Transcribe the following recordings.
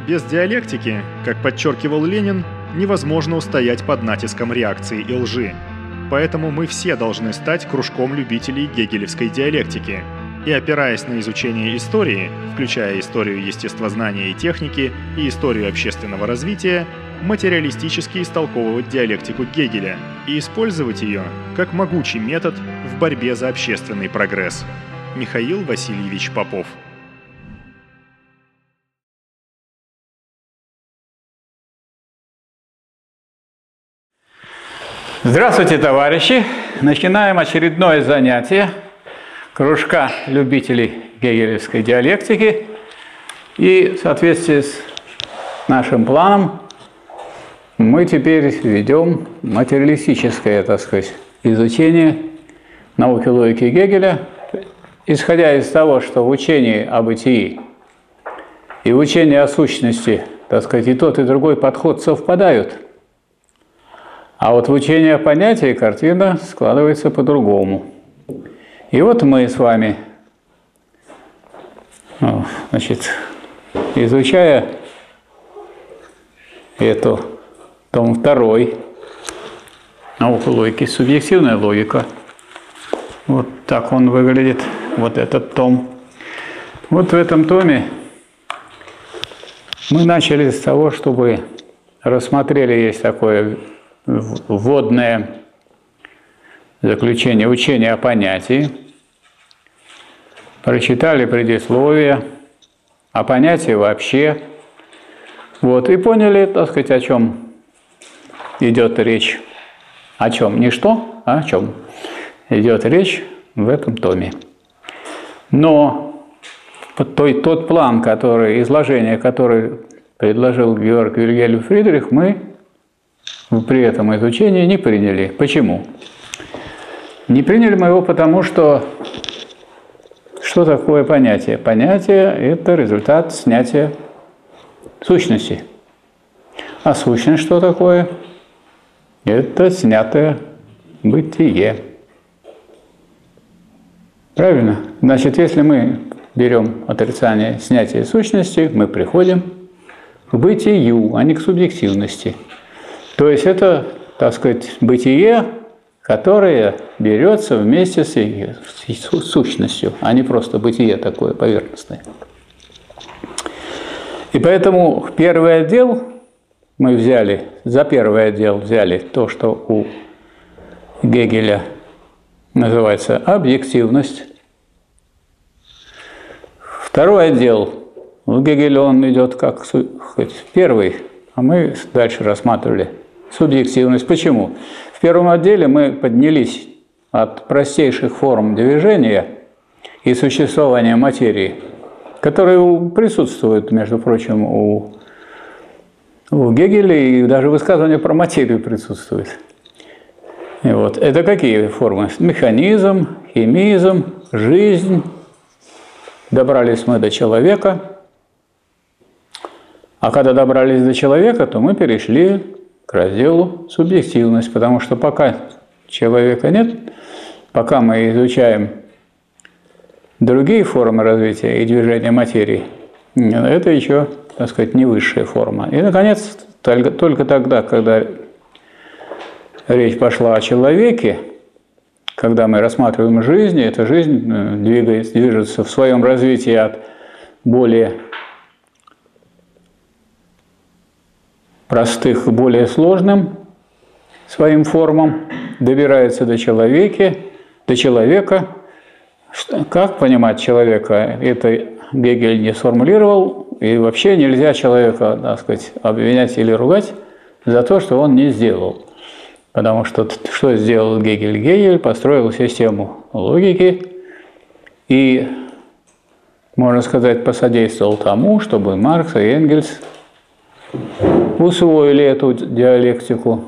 Без диалектики, как подчеркивал Ленин, невозможно устоять под натиском реакции и лжи. Поэтому мы все должны стать кружком любителей гегелевской диалектики и, опираясь на изучение истории, включая историю естествознания и техники и историю общественного развития, материалистически истолковывать диалектику Гегеля и использовать ее как могучий метод в борьбе за общественный прогресс. Михаил Васильевич Попов. Здравствуйте, товарищи! Начинаем очередное занятие кружка любителей гегелевской диалектики. И в соответствии с нашим планом мы теперь ведем материалистическое, так сказать, изучение науки логики Гегеля, исходя из того, что в учении о бытии и в учении о сущности, так сказать, и тот, и другой подход совпадают. А вот в учении о понятии картина складывается по-другому. И вот мы с вами, значит, изучая эту том 2, науку логики, субъективная логика. Вот так он выглядит, вот этот том. Вот в этом томе мы начали с того, чтобы рассмотрели, есть такое вводное заключение учения о понятии, прочитали предисловие о понятии вообще, вот, и поняли, так сказать, о чем идет речь. О чем? Не что, а о чем идет речь в этом томе. Но тот план, изложение, который предложил Георг Вильгельм Фридрих, мы при этом изучении не приняли. Почему? Не приняли мы его потому, что такое понятие? Понятие – это результат снятия сущности. А сущность что такое? Это снятое бытие. Правильно? Значит, если мы берем отрицание снятия сущности, мы приходим к бытию, а не к субъективности. То есть это, так сказать, бытие, которое берется вместе с сущностью, а не просто бытие такое поверхностное. И поэтому первый отдел мы взяли, за первый отдел взяли то, что у Гегеля называется объективность. Второй отдел у Гегеля он идет как первый, а мы дальше рассматривали субъективность. Почему? В первом отделе мы поднялись от простейших форм движения и существования материи, которые присутствуют, между прочим, у Гегеля, и даже высказывание про материю присутствует. И вот. Это какие формы? Механизм, химизм, жизнь. Добрались мы до человека. А когда добрались до человека, то мы перешли к разделу субъективность, потому что пока человека нет, пока мы изучаем другие формы развития и движения материи, это еще, так сказать, не высшая форма. И, наконец, только тогда, когда речь пошла о человеке, когда мы рассматриваем жизнь, эта жизнь движется в своем развитии от более простых к более сложным своим формам, добирается до человека. Как понимать человека? Это Гегель не сформулировал, и вообще нельзя человека, так сказать, обвинять или ругать за то, что он не сделал. Потому что что сделал Гегель? Гегель построил систему логики и, можно сказать, посодействовал тому, чтобы Маркс и Энгельс усвоили эту диалектику,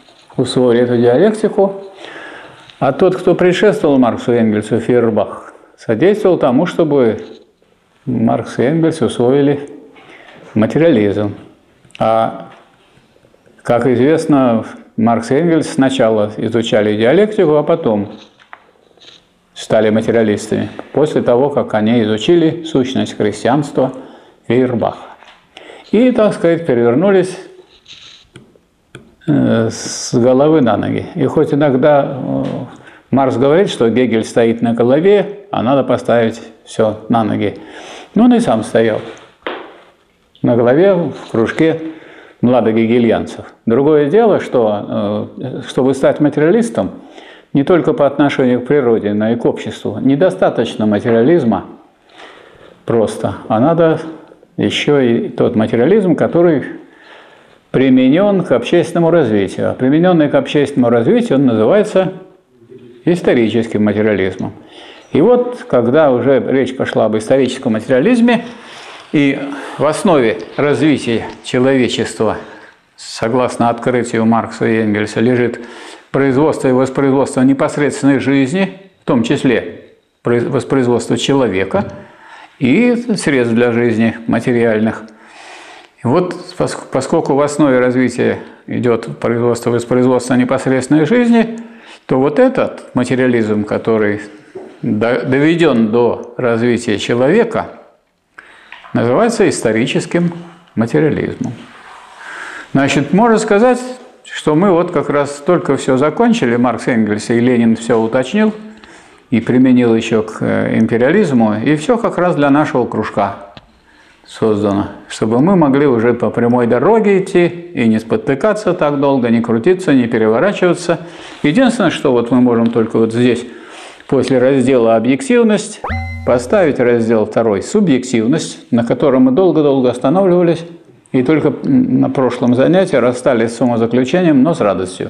а тот, кто предшествовал Марксу и Энгельсу, Фейербах, содействовал тому, чтобы Маркс и Энгельс усвоили материализм. А, как известно, Маркс и Энгельс сначала изучали диалектику, а потом стали материалистами, после того, как они изучили сущность христианства Фейербаха. и, так сказать, перевернулись с головы на ноги. И хоть иногда Маркс говорит, что Гегель стоит на голове, а надо поставить все на ноги. Но он и сам стоял на голове в кружке младогегельянцев. Другое дело, что чтобы стать материалистом, не только по отношению к природе, но и к обществу, недостаточно материализма просто, а надо еще и тот материализм, который применен к общественному развитию. А примененный к общественному развитию он называется историческим материализмом. И вот, когда уже речь пошла об историческом материализме, и в основе развития человечества, согласно открытию Маркса и Энгельса, лежит производство и воспроизводство непосредственной жизни, в том числе воспроизводство человека и средств для жизни материальных. И вот поскольку в основе развития идет производство и воспроизводство непосредственной жизни, то вот этот материализм, который доведен до развития человека, называется историческим материализмом. Значит, можно сказать, что мы вот как раз только все закончили, Маркс, Энгельс и Ленин все уточнил и применил еще к империализму, и все как раз для нашего кружка создано, чтобы мы могли уже по прямой дороге идти и не спотыкаться так долго, не крутиться, не переворачиваться. Единственное, что вот мы можем только вот здесь, после раздела «Объективность», поставить раздел 2 «Субъективность», на котором мы долго-долго останавливались, и только на прошлом занятии расстались с умозаключением, но с радостью.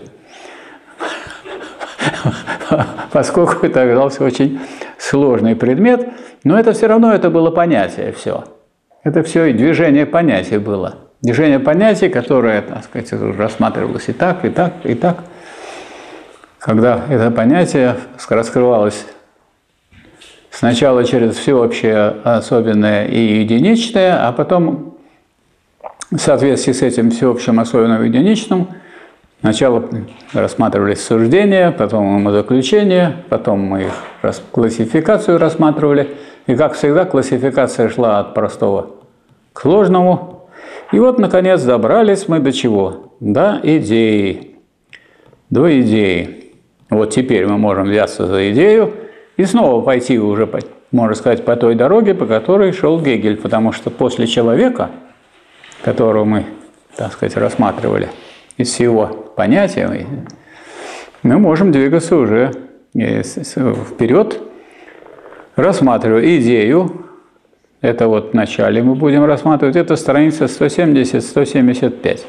Поскольку это оказался очень сложный предмет, но это все равно это было понятие все. Это все и движение понятий было. Движение понятий, которое, так сказать, рассматривалось и так, и так, и так. Когда это понятие раскрывалось сначала через всеобщее, особенное и единичное, а потом в соответствии с этим всеобщим, особенным и единичным сначала рассматривались суждения, потом умозаключения, потом мы их классификацию рассматривали. И, как всегда, классификация шла от простого к сложному. И вот, наконец, добрались мы до чего? До идеи. До идеи. Вот теперь мы можем взяться за идею и снова пойти уже, можно сказать, по той дороге, по которой шел Гегель. Потому что после человека, которого мы, так сказать, рассматривали из всего понятия, мы можем двигаться уже вперед, рассматривая идею. Это вот в начале мы будем рассматривать. Это страница 170-175.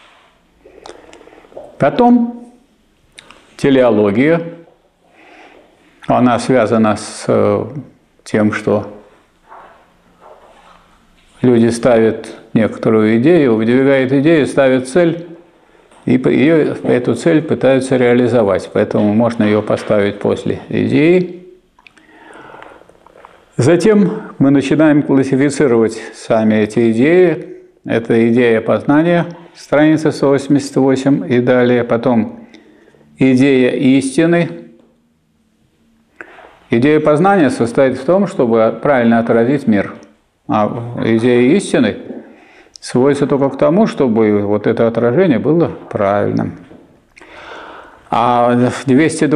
Потом телеология. Она связана с тем, что люди ставят некоторую идею, выдвигают идею, ставят цель, и эту цель пытаются реализовать. Поэтому можно ее поставить после идеи. Затем мы начинаем классифицировать сами эти идеи. Это идея познания, страница 188 и далее. Потом идея истины. Идея познания состоит в том, чтобы правильно отразить мир. А идея истины сводится только к тому, чтобы вот это отражение было правильным. А в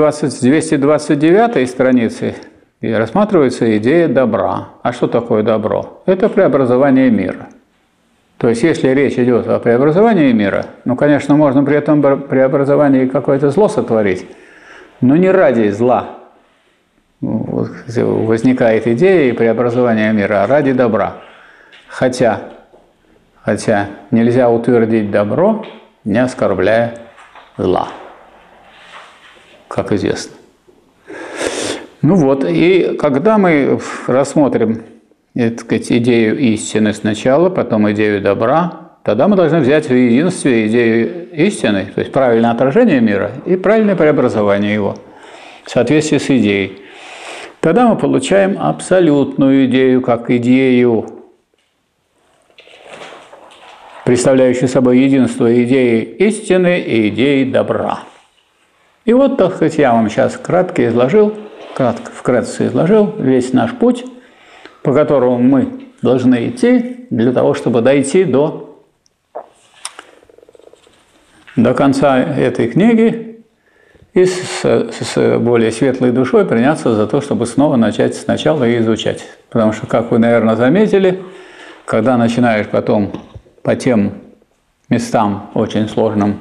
229 странице рассматривается идея добра. А что такое добро? Это преобразование мира. То есть, если речь идет о преобразовании мира, ну, конечно, можно при этом преобразовании какое-то зло сотворить, но не ради зла возникает идея преобразования мира, а ради добра. Хотя нельзя утвердить добро, не оскорбляя зла, как известно. Ну вот, и когда мы рассмотрим, так сказать, идею истины сначала, потом идею добра, тогда мы должны взять в единстве идею истины, то есть правильное отражение мира и правильное преобразование его в соответствии с идеей. Тогда мы получаем абсолютную идею, как идею, представляющую собой единство идеи истины и идеи добра. И вот, так сказать, я вам сейчас вкратце изложил весь наш путь, по которому мы должны идти для того, чтобы дойти до до конца этой книги и с более светлой душой приняться за то, чтобы снова начать сначала и изучать. Потому что, как вы, наверное, заметили, когда начинаешь потом по тем местам очень сложным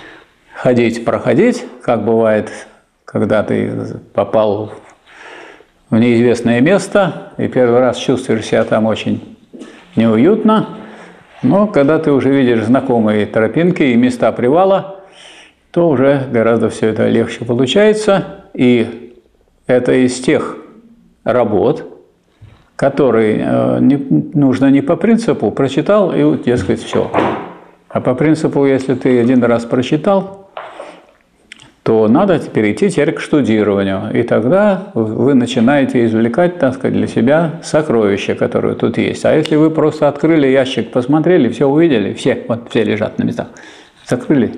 проходить, как бывает, когда ты попал в неизвестное место и первый раз чувствуешь себя там очень неуютно, но когда ты уже видишь знакомые тропинки и места привала, то уже гораздо все это легче получается. И это из тех работ, которые нужно не по принципу «прочитал» и, дескать, все. А по принципу, если ты один раз прочитал, то надо перейти теперь к штудированию. И тогда вы начинаете извлекать, так сказать, для себя сокровища, которые тут есть. А если вы просто открыли ящик, посмотрели, все увидели, все лежат на местах, закрыли,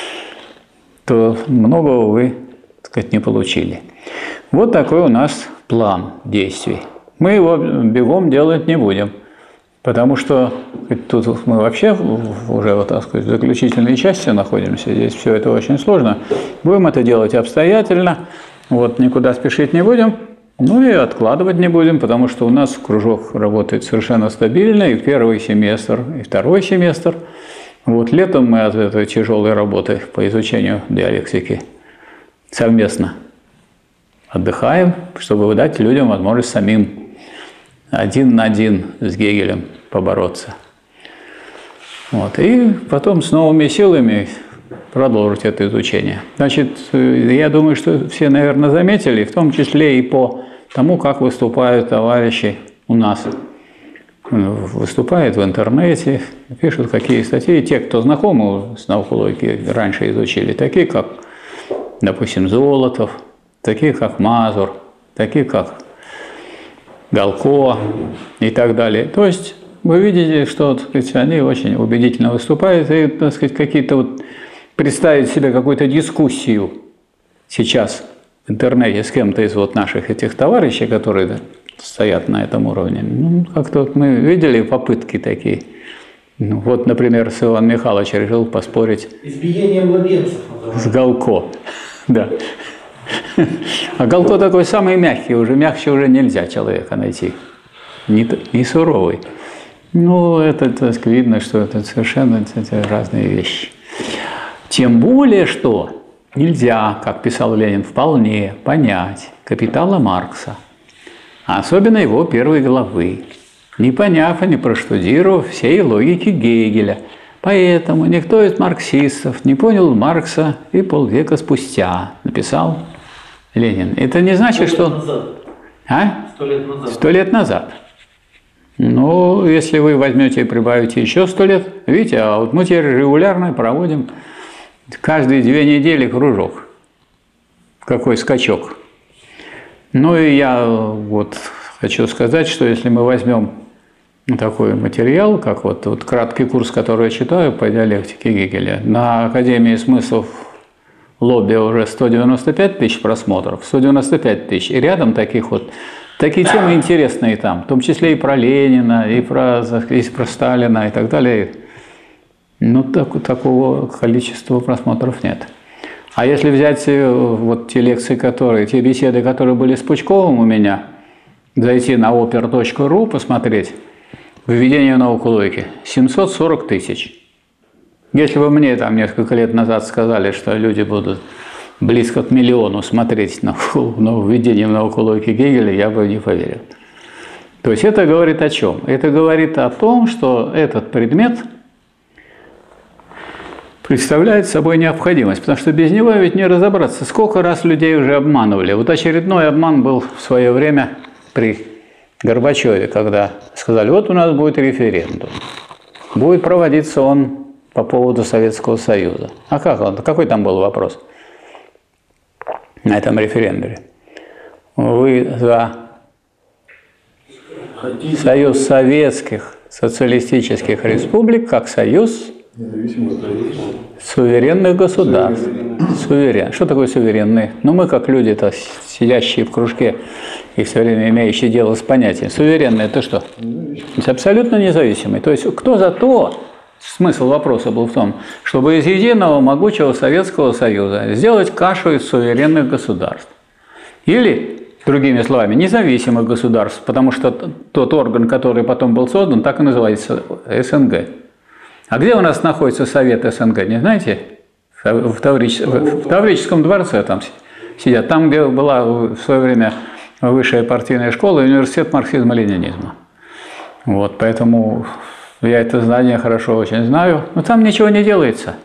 то многого вы, так сказать, не получили. Вот такой у нас план действий. Мы его бегом делать не будем, потому что тут мы вообще уже, вот, так сказать, в заключительной части находимся, здесь все это очень сложно. Будем это делать обстоятельно, вот, никуда спешить не будем, ну и откладывать не будем, потому что у нас кружок работает совершенно стабильно, и первый семестр, и второй семестр. Вот летом мы от этой тяжелой работы по изучению диалектики совместно отдыхаем, чтобы дать людям возможность самим один на один с Гегелем побороться. Вот. И потом с новыми силами продолжить это изучение. Значит, я думаю, что все, наверное, заметили, в том числе и по тому, как выступают товарищи у нас. Выступают в интернете, пишут какие статьи. Те, кто знакомы с наукологией, раньше изучили, такие как, допустим, Золотов, такие как Мазур, такие как Галко и так далее. То есть вы видите, что, так сказать, они очень убедительно выступают, и, так сказать, какие-то вот представить себе какую-то дискуссию сейчас в интернете с кем-то из вот наших этих товарищей, которые стоят на этом уровне. Ну, как-то вот мы видели попытки такие. Ну, вот, например, с Иваном Михайловичем решил поспорить. Избиение младенцев. С Галко. Да. А Галко такой самый мягкий, уже мягче уже нельзя человека найти. Не суровый. Ну, это, так сказать, видно, что это совершенно разные вещи. Тем более, что нельзя, как писал Ленин, вполне понять капитала Маркса, а особенно его первой главы, не поняв и не проштудировав всей логики Гегеля. Поэтому никто из марксистов не понял Маркса и полвека спустя написал Ленин. Это не значит, что… 100 лет назад. 100 лет назад. Ну, если вы возьмете и прибавите еще 100 лет, видите, а вот мы теперь регулярно проводим каждые 2 недели кружок. Какой скачок. Ну и я вот хочу сказать, что если мы возьмем такой материал, как вот краткий курс, который я читаю по диалектике Гегеля, на Академии смыслов Лобби уже 195 тысяч просмотров, 195 тысяч, и рядом такие темы интересные там, в том числе и про Ленина, и про Сталина и так далее. Ну, такого количества просмотров нет. А если взять вот те лекции, те беседы, которые были с Пучковым у меня, зайти на oper.ru, посмотреть, введение в науку логики, 740 тысяч. Если бы мне там несколько лет назад сказали, что люди будут близко к 1 миллиону смотреть на введение в науку логики Гегеля, я бы не поверил. То есть это говорит о чем? Это говорит о том, что этот предмет представляет собой необходимость, потому что без него ведь не разобраться. Сколько раз людей уже обманывали. Вот очередной обман был в свое время при Горбачеве, когда сказали, вот у нас будет референдум. Будет проводиться он по поводу Советского Союза. А какой там был вопрос на этом референдуме? Вы за Союз Советских Социалистических Республик как союз суверенных государств. Суверен. Что такое суверенные? Ну, мы как люди-то, сидящие в кружке и все время имеющие дело с понятием. Суверенные – это что? Это абсолютно независимый. То есть, кто за то, смысл вопроса был в том, чтобы из единого могучего Советского Союза сделать кашу из суверенных государств. Или, другими словами, независимых государств, потому что тот орган, который потом был создан, так и называется СНГ. А где у нас находится Совет СНГ, не знаете? В Таврическом дворце там сидят. Там, где была в свое время высшая партийная школа и университет марксизма-ленинизма. Вот, поэтому я это здание хорошо очень знаю. Но там ничего не делается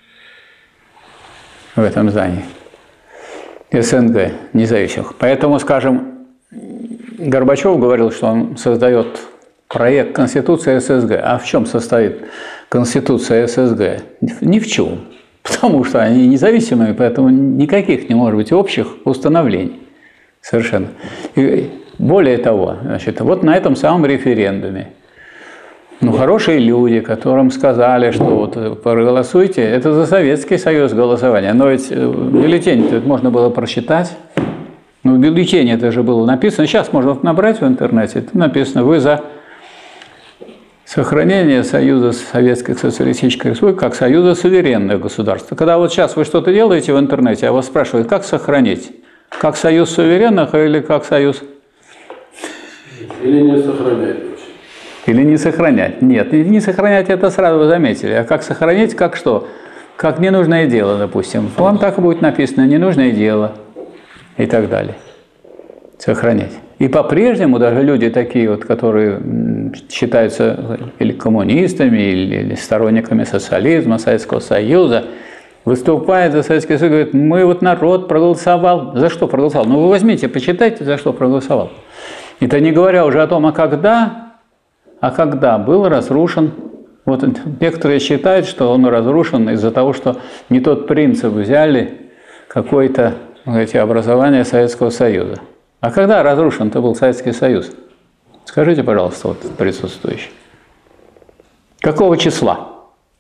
в этом здании. СНГ независимых. Поэтому, скажем, Горбачев говорил, что он создает проект Конституции ССГ. А в чем состоит Конституция ССГ? Ни в чем. Потому что они независимые, поэтому никаких не может быть общих установлений. Совершенно. И более того, значит, вот на этом самом референдуме хорошие люди, которым сказали, что вот проголосуйте, это за Советский Союз голосование. Но ведь бюллетень можно было прочитать. В бюллетене это же было написано. Сейчас можно набрать в интернете. Это написано: вы за сохранение Союза Советских Социалистических Республик как Союза суверенных государств. Когда вот сейчас вы что-то делаете в интернете, а вас спрашивают, как сохранить? Как Союз суверенных или как Союз? Или не сохранять вообще? Или не сохранять. Нет, не сохранять это сразу вы заметили. А как сохранить, как что? Как ненужное дело, допустим. Вам так и будет написано: ненужное дело и так далее. Сохранять. И по-прежнему даже люди такие вот, которые считаются или коммунистами, или сторонниками социализма, Советского Союза, выступают за Советский Союз, говорят: мы вот народ проголосовал. За что проголосовал? Ну вы возьмите, почитайте, за что проголосовал. Это не говоря уже о том, а когда был разрушен. Вот некоторые считают, что он разрушен из-за того, что не тот принцип взяли какое-то образование Советского Союза. А когда разрушен-то был Советский Союз? Скажите, пожалуйста, вот присутствующий. Какого числа?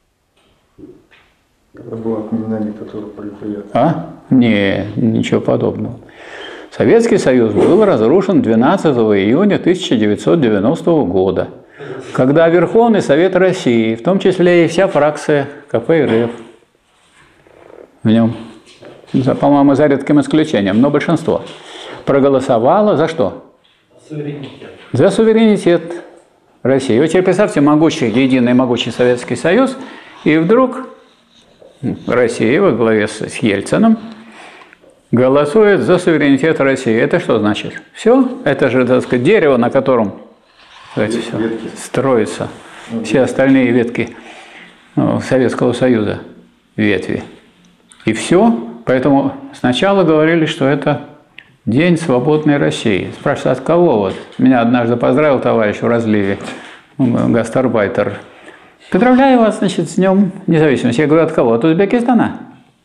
Это было отменена диктатура пролетариата. А? Не, ничего подобного. Советский Союз был разрушен 12 июня 1990 года, когда Верховный Совет России, в том числе и вся фракция КПРФ, в нем, по-моему, за редким исключением, но большинство, проголосовало за что? Суверенитет. За суверенитет России. Вы теперь представьте единый могучий Советский Союз, и вдруг Россия во главе с Ельциным голосует за суверенитет России. Это что значит? Все? Это же, так сказать, дерево, на котором строятся все остальные ветки Советского Союза, ветви. И все. Поэтому сначала говорили, что это День свободной России. Спрашивают, от кого? Вот. Меня однажды поздравил товарищ в разливе, гастарбайтер. Поздравляю вас, значит, с Днем независимости. Я говорю, от кого? От Узбекистана?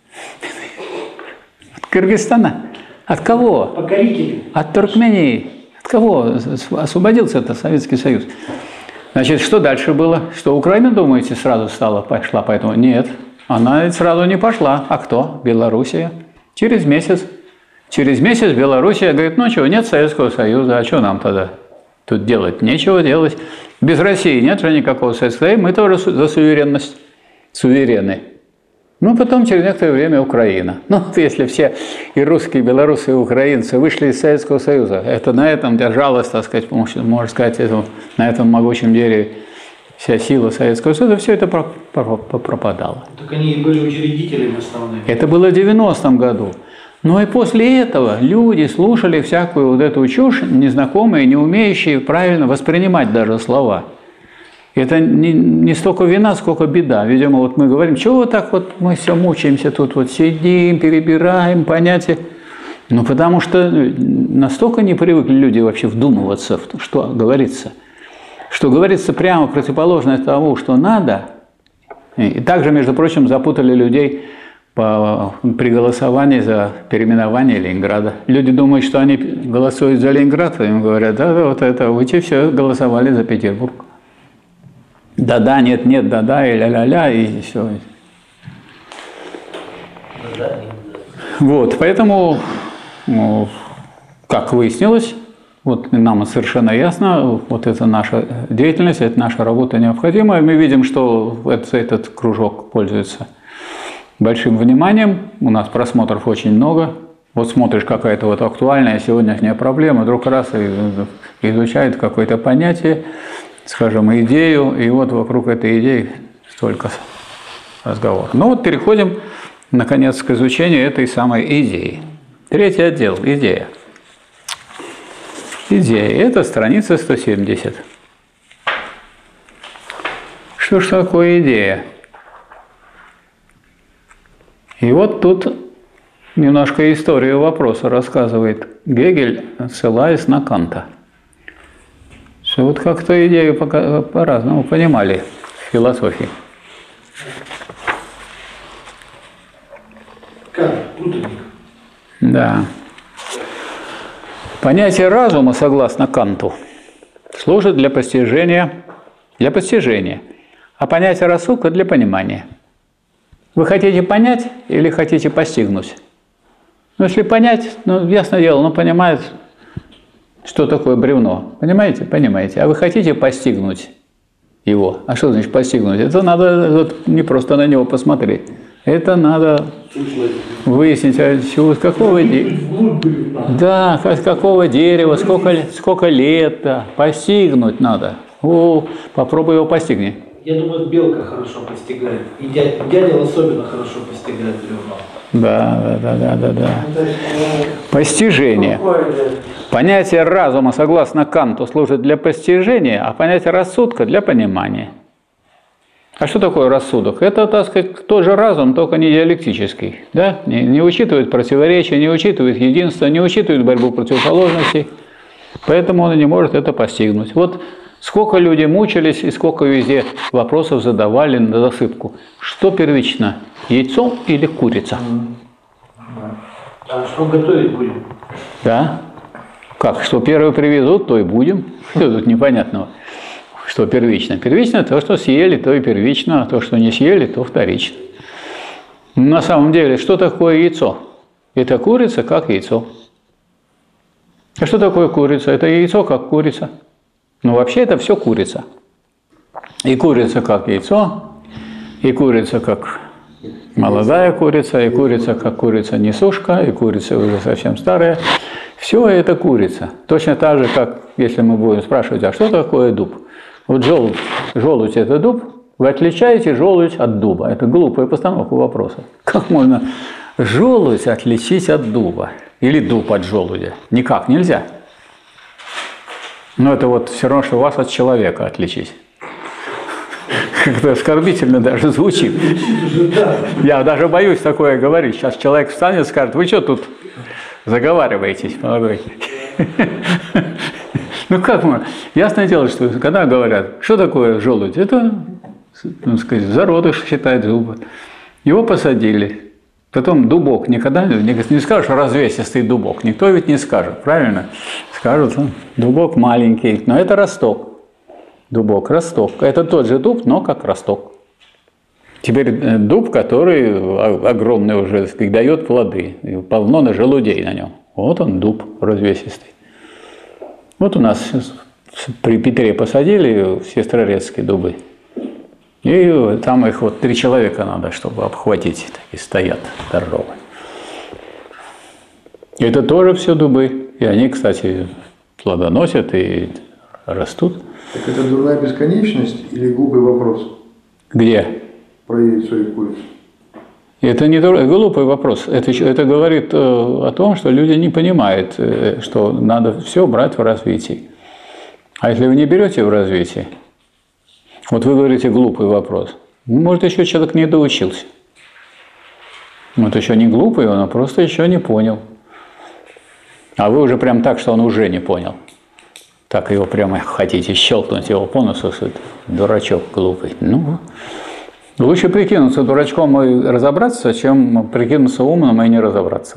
От Кыргызстана? От кого? Покорители. От Туркмении. От кого освободился это Советский Союз? Значит, что дальше было? Что Украина, думаете, сразу пошла по этому? Нет, она сразу не пошла. А кто? Белоруссия. Через месяц. Через месяц Белоруссия говорит: ну чего, нет Советского Союза, а что нам тогда тут делать? Нечего делать. Без России нет же никакого Советского Союза, мы тоже за суверенность. Суверены. Ну, потом через некоторое время Украина. Ну, если все и русские, и белорусы, и украинцы вышли из Советского Союза, это на этом держалось, так сказать, можно сказать, на этом могучем дереве вся сила Советского Союза, все это пропадало. Так они и были учредителями основными. Это было в 90-м году. Но и после этого люди слушали всякую вот эту чушь, незнакомые, не умеющие правильно воспринимать даже слова. Это не столько вина, сколько беда. Видимо, вот мы говорим, чего вот так вот мы все мучаемся тут, вот сидим, перебираем понятия. Ну, потому что настолько не привыкли люди вообще вдумываться в то, что говорится. Что говорится прямо противоположное тому, что надо. И также, между прочим, запутали людей при голосовании за переименование Ленинграда. Люди думают, что они голосуют за Ленинград, а им говорят: да, вот это, вы все голосовали за Петербург. Да-да, нет-нет, да-да, и ля-ля-ля, и все. Вот, поэтому, как выяснилось, вот нам совершенно ясно, вот это наша деятельность, это наша работа необходима. И мы видим, что этот кружок пользуется большим вниманием. У нас просмотров очень много. Вот смотришь, какая-то вот актуальная сегодняшняя проблема, вдруг раз и изучает какое-то понятие, скажем, идею, и вот вокруг этой идеи столько разговоров. Ну вот переходим, наконец, к изучению этой самой идеи. Третий отдел – идея. Идея – это страница 170. Что ж такое идея? И вот тут немножко историю вопроса рассказывает Гегель, ссылаясь на Канта. Что вот как-то идею по-разному понимали в философии. Как? Утренник. Да. Понятие разума, согласно Канту, служит для постижения, а понятие рассудка для понимания. Вы хотите понять или хотите постигнуть? Ну, если понять, ну, ясное дело, но понимает, что такое бревно. Понимаете? Понимаете. А вы хотите постигнуть его? А что значит постигнуть? Это надо вот, не просто на него посмотреть. Это надо выяснить, с какого да, какого дерева, сколько лет, да, постигнуть надо. О, попробуй его постигни. Я думаю, белка хорошо постигает. И дятел особенно хорошо постигает бревно. Да. Постижение. Понятие разума, согласно Канту, служит для постижения, а понятие рассудка для понимания. А что такое рассудок? Это, так сказать, тот же разум, только не диалектический. Да? Не учитывает противоречия, не учитывает единство, не учитывает борьбу противоположностей. Поэтому он не может это постигнуть. Вот сколько люди мучились и сколько везде вопросов задавали на засыпку. Что первично, яйцо или курица? А что готовить будем? Да? Как? Что первое привезут, то и будем. Что тут непонятного? Что первично? Первично то, что съели, то и первично, а то, что не съели, то вторично. На самом деле, что такое яйцо? Это курица как яйцо. А что такое курица? Это яйцо как курица. Но вообще это все курица. И курица как яйцо, и курица как молодая курица, и курица как курица несушка, и курица уже совсем старая. Все это курица. Точно так же, как если мы будем спрашивать, а что такое дуб? Вот желудь – это дуб. Вы отличаете желудь от дуба. Это глупая постановка вопроса. Как можно желудь отличить от дуба? Или дуб от желудя? Никак нельзя. Но это вот все равно, что вас от человека отличить. Как-то оскорбительно даже звучит. Я даже боюсь такое говорить. Сейчас человек встанет и скажет, вы что тут заговариваетесь, молодой? Ну как мы? Ясное дело, что когда говорят, что такое желудь, это, ну, сказать, зародыш считает зубы. Его посадили. Потом дубок. Никогда не скажешь развесистый дубок. Никто ведь не скажет, правильно? Скажут, дубок маленький, но это росток. Дубок, росток. Это тот же дуб, но как росток. Теперь дуб, который огромный уже, дает плоды. Полно желудей на нем. Вот он, дуб развесистый. Вот у нас при Петре посадили в Сестрорецкие дубы. И там их вот 3 человека надо, чтобы обхватить. Такие стоят здоровые. Это тоже все дубы. И они, кстати, плодоносят и растут. Так это дурная бесконечность или глупый вопрос? Где? Про яйцо и курицу. Это не глупый вопрос. Это говорит о том, что люди не понимают, что надо все брать в развитии. А если вы не берете в развитии, вот вы говорите глупый вопрос, может, еще человек не доучился. Вот еще не глупый, он просто еще не понял. А вы уже прям так, что он уже не понял. Так его прямо хотите щелкнуть его по носу, что это дурачок глупый. Ну, лучше прикинуться дурачком и разобраться, чем прикинуться умным и не разобраться.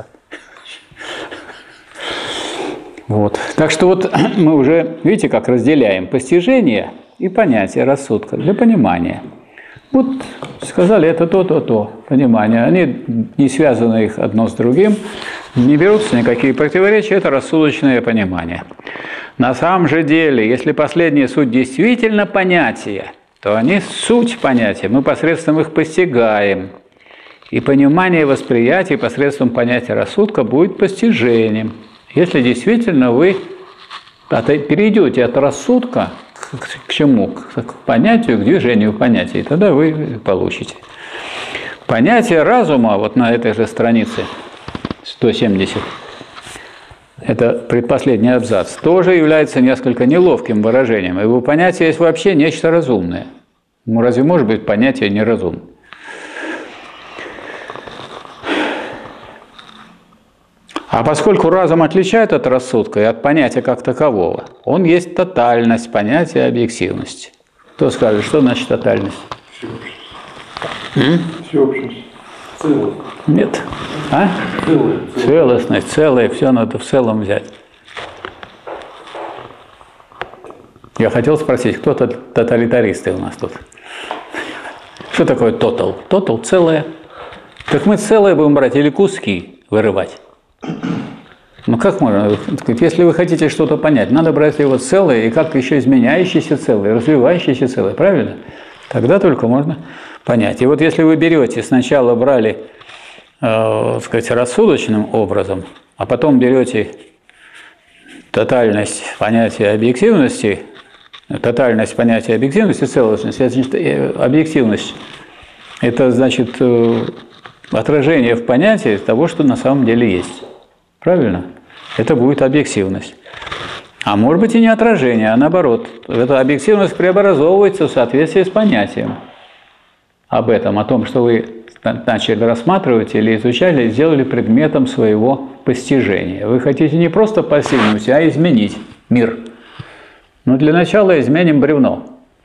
Вот. Так что вот мы уже, видите, как разделяем постижение и понятие рассудка для понимания. Вот сказали, это то, понимание. Они не связаны их одно с другим, не берутся никакие противоречия, это рассудочное понимание. На самом же деле, если последняя суть действительно понятия, то они суть понятия, мы посредством их постигаем. И понимание восприятия посредством понятия рассудка будет постижением. Если действительно вы перейдете от рассудка к чему? К понятию, к движению понятий, тогда вы получите. Понятие разума, вот на этой же странице 170, это предпоследний абзац, тоже является несколько неловким выражением. Ибо понятие есть вообще нечто разумное. Ну, разве может быть понятие неразумное? А поскольку разум отличает от рассудка и от понятия как такового, он есть тотальность понятия объективности. Кто скажет, что значит тотальность? Всеобщность. Целостность. Нет. А? Целостность, целое, все надо в целом взять. Я хотел спросить, кто тоталитаристы у нас тут? Что такое тотал? Тотал – целое. Так мы целое будем брать или куски вырывать? Ну как можно? Если вы хотите что-то понять, надо брать его целое и как еще изменяющееся целое, развивающееся целое, правильно? Тогда только можно понять. И вот если вы берете, сначала брали, сказать, рассудочным образом, а потом берете тотальность понятия объективности, целостность, это значит, объективность, это значит отражение в понятии того, что на самом деле есть. Правильно? Это будет объективность. А может быть и не отражение, а наоборот. Эта объективность преобразовывается в соответствии с понятием. Об этом, о том, что вы начали рассматривать или изучали, сделали предметом своего постижения. Вы хотите не просто постигнуть, а изменить мир. Но для начала изменим бревно.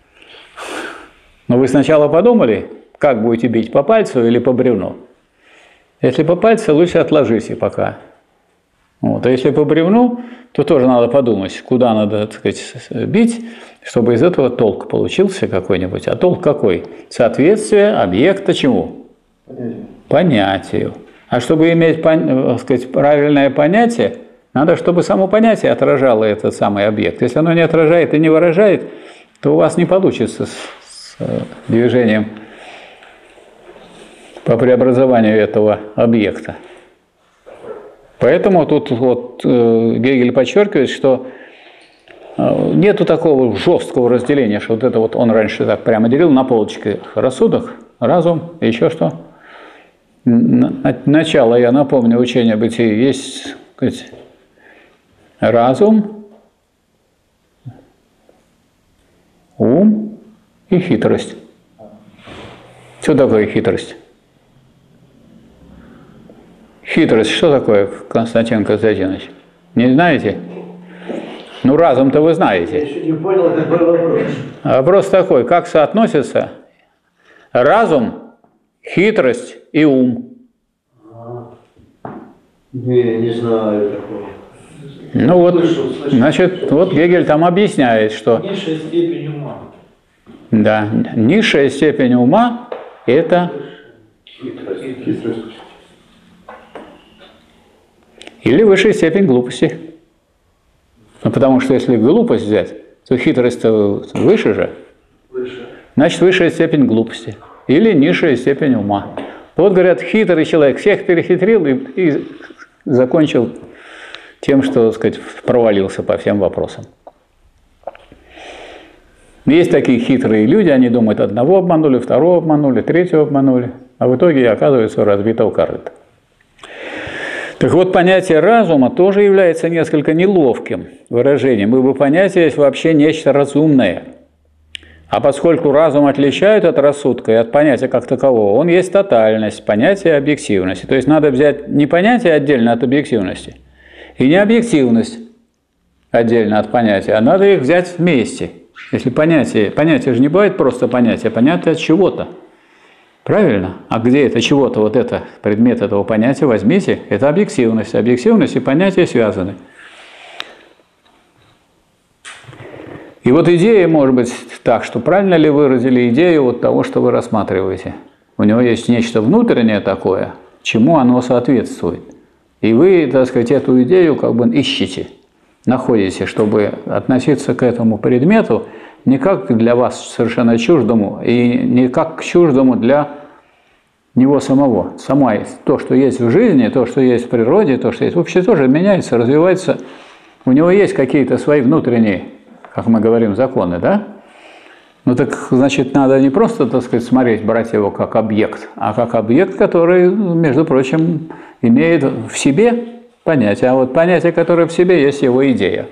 Но вы сначала подумали, как будете бить, по пальцу или по бревну? Если по пальцу, лучше отложите пока. Вот. А если по бревну, то тоже надо подумать, куда надо, так сказать, бить, чтобы из этого толк получился какой-нибудь. А толк какой? Соответствие объекта чему? Понятию. А чтобы иметь, так сказать, правильное понятие, надо, чтобы само понятие отражало этот самый объект. Если оно не отражает и не выражает, то у вас не получится с движением по преобразованию этого объекта. Поэтому тут вот Гегель подчеркивает, что нету такого жесткого разделения, что вот это вот он раньше так прямо делил на полочке: рассудок, разум и еще что. Начало, я напомню, учения бытия есть, так сказать, разум, ум и хитрость. Что такое хитрость? Хитрость, что такое, Константин Константинович? Не знаете? Ну, разум-то вы знаете. Я еще не понял, какой вопрос. Вопрос такой: как соотносятся разум, хитрость и ум? Не знаю такого. Ну вот, Слышал. значит, вот Гегель там объясняет, что... Низшая степень ума. Да, низшая степень ума – это... Хитрость. Или высшая степень глупости. Ну, потому что если глупость взять, то хитрость-то выше же. Выше. Значит, высшая степень глупости. Или низшая степень ума. Вот, говорят, хитрый человек всех перехитрил и закончил тем, что, так сказать, провалился по всем вопросам. Есть такие хитрые люди, они думают, одного обманули, второго обманули, третьего обманули, а в итоге оказывается разбитого корыта. Так вот, понятие разума тоже является несколько неловким выражением, ибо понятие есть вообще нечто разумное. А поскольку разум отличают от рассудка и от понятия как такового, он есть тотальность, понятие объективности. То есть надо взять не понятие отдельно от объективности, и не объективность отдельно от понятия, а надо их взять вместе. Если понятие же не бывает просто понятие, а понятие от чего-то. Правильно? А где это чего-то, вот это, предмет этого понятия, возьмите, это объективность. Объективность и понятие связаны. И вот идея может быть так, что правильно ли выразили идею вот того, что вы рассматриваете. У него есть нечто внутреннее такое, чему оно соответствует. И вы, так сказать, эту идею как бы ищете, находите, чтобы относиться к этому предмету не как для вас совершенно чуждому, и не как к чуждому для него самого. То, что есть в жизни, то, что есть в природе, то, что есть вообще тоже меняется, развивается. У него есть какие-то свои внутренние, как мы говорим, законы, да? Ну так, значит, надо не просто, так сказать, смотреть, брать его как объект, а как объект, который, между прочим, имеет в себе понятие. А вот понятие, которое в себе, есть его идея.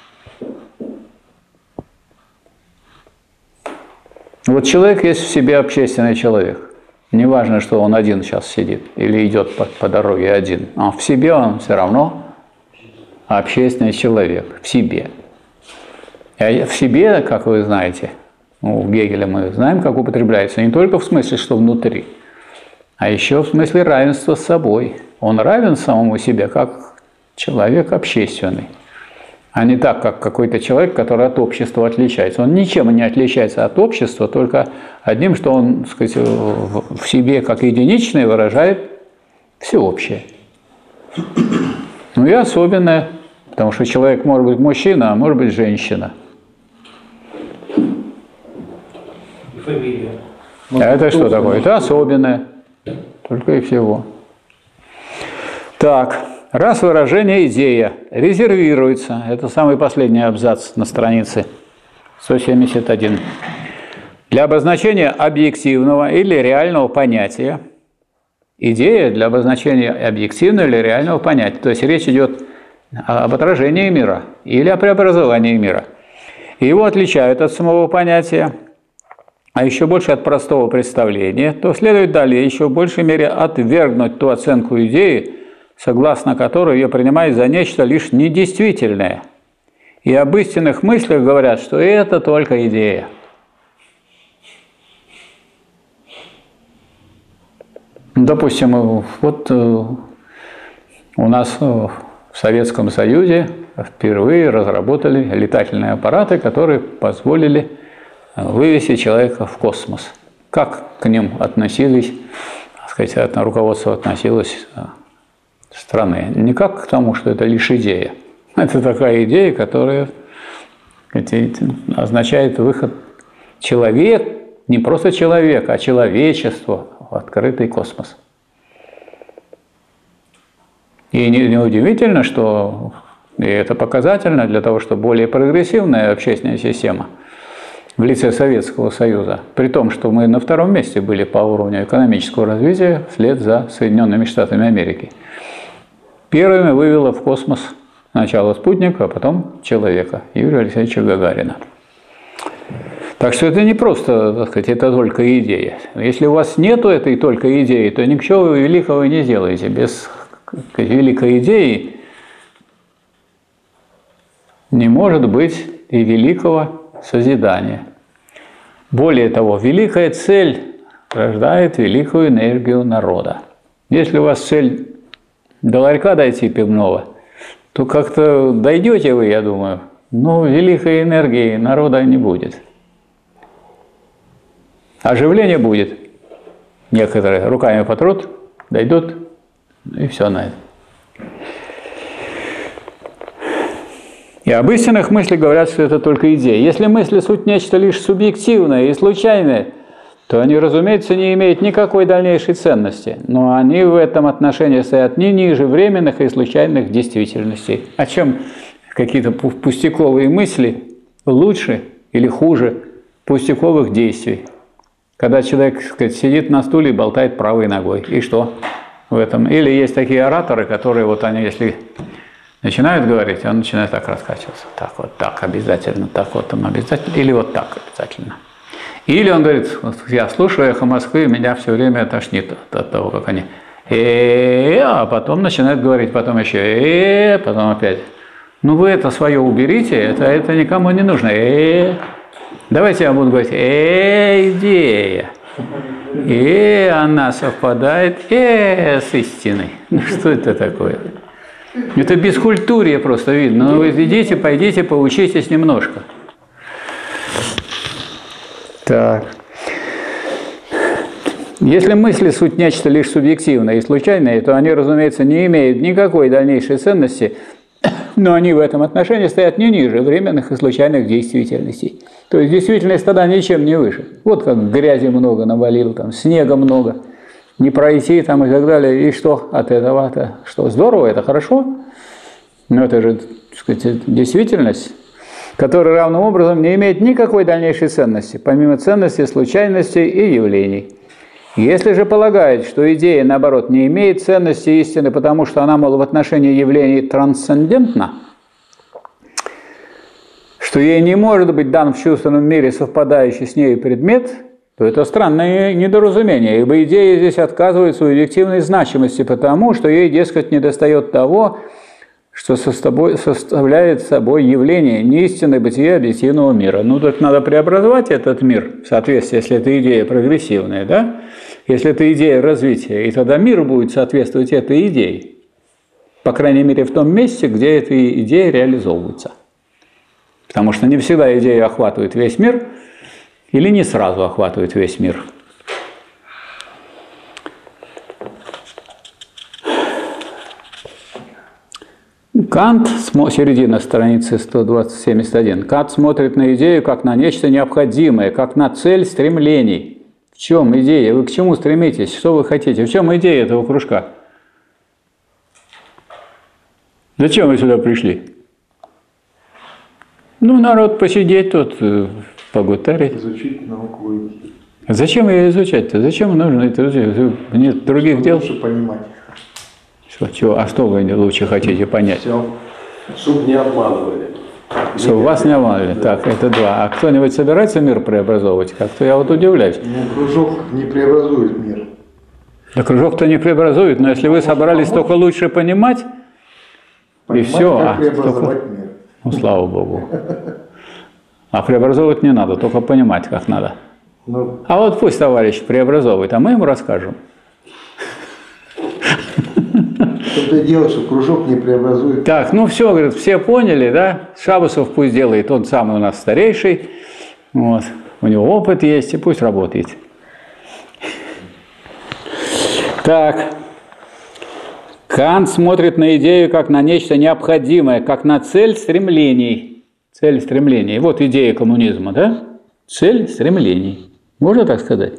Вот человек есть в себе общественный человек. Неважно, что он один сейчас сидит или идет по дороге один. А в себе он все равно общественный человек. В себе. А в себе, как вы знаете, у Гегеля мы знаем, как употребляется, не только в смысле, что внутри, а еще в смысле равенства с собой. Он равен самому себе, как человек общественный, а не так, как какой-то человек, который от общества отличается. Он ничем не отличается от общества, только одним, что он, так сказать, в себе как единичное выражает всеобщее. Ну и особенное, потому что человек может быть мужчина, а может быть женщина. Фамилия. А это что такое? Это особенное. Только и всего. Так, раз выражение «идея» резервируется, это самый последний абзац на странице 171, для обозначения объективного или реального понятия, идея для обозначения объективного или реального понятия, то есть речь идет об отражении мира или о преобразовании мира. И его отличают от самого понятия, а еще больше от простого представления, то следует далее еще в большей мере отвергнуть ту оценку идеи, согласно которой ее принимают за нечто лишь недействительное. И об истинных мыслях говорят, что это только идея. Допустим, вот у нас в Советском Союзе впервые разработали летательные аппараты, которые позволили вывести человека в космос. Как к ним относились, так сказать, руководство относилось страны? Не как к тому, что это лишь идея. Это такая идея, которая означает выход человека, не просто человека, а человечества в открытый космос. И неудивительно, что и это показательно для того, что более прогрессивная общественная система в лице Советского Союза, при том, что мы на втором месте были по уровню экономического развития вслед за Соединенными Штатами Америки, первыми вывела в космос сначала спутника, а потом человека, Юрия Алексеевича Гагарина. Так что это не просто, так сказать, это только идея. Если у вас нету этой только идеи, то ничего вы великого не сделаете. Без великой идеи не может быть и великого созидания. Более того, великая цель рождает великую энергию народа. Если у вас цель до ларька дойти пивного, то как-то дойдете вы, я думаю, но великой энергии народа не будет. Оживление будет. Некоторые руками потрут, дойдут, и все на это. И об истинных мыслях говорят, что это только идея. Если мысли суть нечто лишь субъективное и случайное, то они, разумеется, не имеют никакой дальнейшей ценности. Но они в этом отношении стоят не ниже временных и случайных действительностей. А чем какие-то пустяковые мысли лучше или хуже пустяковых действий? Когда человек, так сказать, сидит на стуле и болтает правой ногой. И что в этом? Или есть такие ораторы, которые вот они, если начинают говорить, он начинает так раскачиваться. Так вот, так обязательно, так вот там обязательно. Или вот так обязательно. Или он говорит, я слушаю «Эхо Москвы», меня все время тошнит от того, как они а потом начинают говорить, потом еще потом опять. Ну вы это свое уберите, это никому не нужно. Давайте я буду говорить идея. И она совпадает с истиной. Ну что это такое? Это бескультурье просто видно. Ну вы идите, пойдите, поучитесь немножко. Так. Если мысли суть нечто лишь субъективное и случайное, то они, разумеется, не имеют никакой дальнейшей ценности, но они в этом отношении стоят не ниже временных и случайных действительностей. То есть действительность тогда ничем не выше. Вот как грязи много навалил, там, снега много, не пройти там и так далее. И что от этого-то? Что, здорово, это хорошо? Но это же, так сказать, действительность, которая равным образом не имеет никакой дальнейшей ценности, помимо ценности случайностей и явлений. Если же полагает, что идея, наоборот, не имеет ценности истины, потому что она, мол, в отношении явлений трансцендентна, что ей не может быть дан в чувственном мире совпадающий с ней предмет, то это странное недоразумение, ибо идея здесь отказывается у объективной значимости, потому что ей, дескать, недостает того, что составляет собой явление неистинное бытие объективного мира. Ну, так надо преобразовать этот мир в соответствии, если это идея прогрессивная, да? Если это идея развития, и тогда мир будет соответствовать этой идее. По крайней мере, в том месте, где эта идея реализовывается. Потому что не всегда идея охватывает весь мир, или не сразу охватывает весь мир. Кант, середина страницы 171, Кант смотрит на идею как на нечто необходимое, как на цель стремлений. В чем идея? Вы к чему стремитесь? Что вы хотите? В чем идея этого кружка? Зачем вы сюда пришли? Ну, народ посидеть тут, погутарить. Изучить науку логики. Зачем ее изучать-то? Зачем нужно это изучать? Нет других дел? Лучше понимать. Чего? А что вы лучше хотите понять? Все. Чтобы не обманывали. Чтобы вас не обманывали. Да. Так, это два. А кто-нибудь собирается мир преобразовывать? Как-то я вот удивляюсь. Ну, кружок не преобразует мир. Да кружок-то не преобразует, но если вы собрались только лучше понимать и все. Как преобразовать мир. Ну, слава Богу. А преобразовывать не надо, только понимать, как надо. Ну, а вот пусть товарищ преобразовывает, а мы ему расскажем. что-то дело, что кружок не преобразует. Так, ну все, говорят, все поняли, да? Шабусов пусть делает, он самый у нас старейший, вот, у него опыт есть, и пусть работает. Так, Кант смотрит на идею как на нечто необходимое, как на цель стремлений. Цель стремлений. Вот идея коммунизма, да? Цель стремлений. Можно так сказать?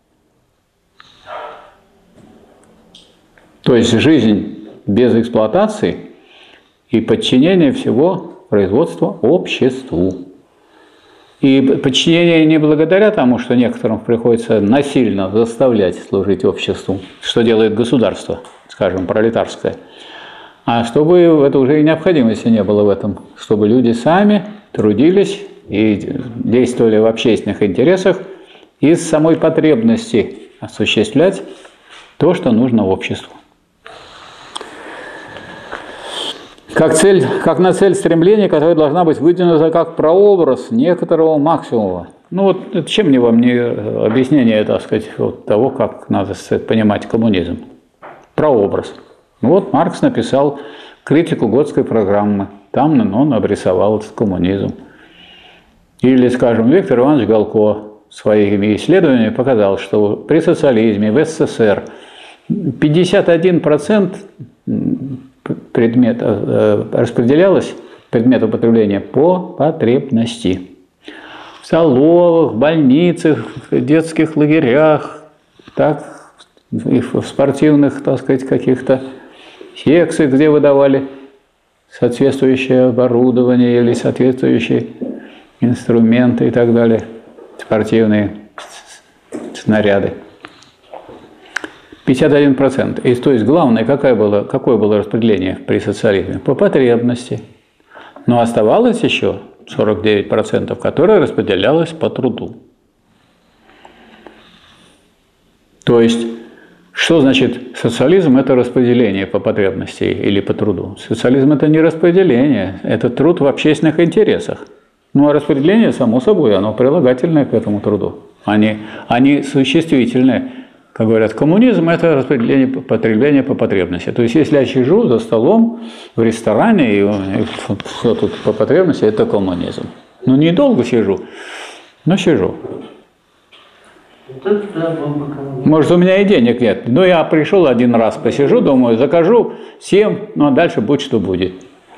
То есть жизнь без эксплуатации и подчинения всего производства обществу. И подчинение не благодаря тому, что некоторым приходится насильно заставлять служить обществу, что делает государство, скажем, пролетарское, а чтобы это уже и необходимости не было в этом, чтобы люди сами трудились и действовали в общественных интересах из самой потребности осуществлять то, что нужно обществу. Как на цель стремления, которая должна быть выдвинута как прообраз некоторого максимума. Ну вот чем мне вам не объяснение, так сказать, вот того, как надо понимать коммунизм? Прообраз. Вот Маркс написал критику Готской программы. Там он обрисовал этот коммунизм. Или, скажем, Виктор Иванович Галко своими исследованиями показал, что при социализме в СССР 51% распределялось предмет употребления по потребности. В столовых, больницах, в детских лагерях, так, и в спортивных, так сказать, каких-то секциях, где выдавали соответствующее оборудование или соответствующие инструменты и так далее, спортивные снаряды. 51%. И то есть главное, какое было распределение при социализме? По потребности. Но оставалось еще 49%, которое распределялось по труду. То есть, что значит социализм? Это распределение по потребности или по труду. Социализм – это не распределение, это труд в общественных интересах. Ну а распределение, само собой, оно прилагательное к этому труду, они существительные. Как говорят, коммунизм – это распределение потребления по потребности. То есть, если я сижу за столом в ресторане, и все тут по потребности – это коммунизм. Ну, недолго сижу, но сижу. Вот это да, был бы коммунизм. Может, у меня и денег нет. Но я пришел один раз, посижу, думаю, закажу, съем, ну а дальше будь что будет.